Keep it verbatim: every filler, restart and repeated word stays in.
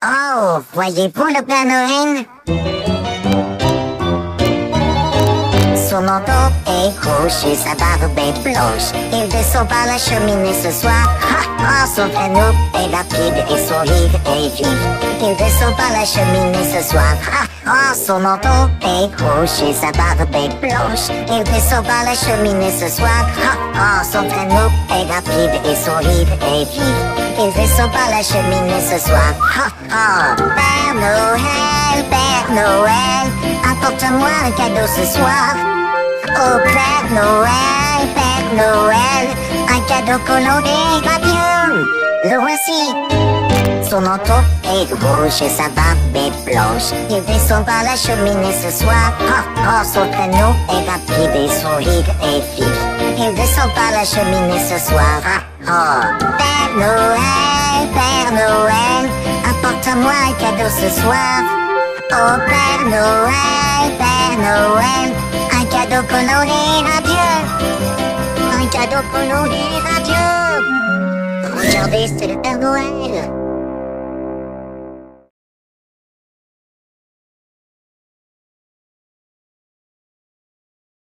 Oh, voyez pour le Père Noël. Son manteau est couché, sa barbe est blanche. Il descend par la cheminée ce soir. Ha! Oh, son traîneau est rapide et son rire est vif. Il descend par la cheminée ce soir. Ha! Oh, son manteau est couché, sa barbe est blanche. Il descend par la cheminée ce soir. Ha! Oh, son traîneau est rapide et son rire est vif. Il descend par la cheminée ce soir. Ha! Oh, Père Noël, Père Noël, apporte-moi un cadeau ce soir. Oh Père Noël, Père Noël, un cadeau coloré radieux. Le voici. Son manteau est rouge et sa barbe est blanche. Il descend par la cheminée ce soir. Oh, oh, son traîneau est rapide et son rire est vif. Il descend par la cheminée ce soir. Oh, oh. Père Noël, Père Noël, apporte-moi un cadeau ce soir. Oh Père Noël, Père Noël, un cadeau coloré radieux. Un cadeau coloré radieux. Regardez, c'est le Père Noël.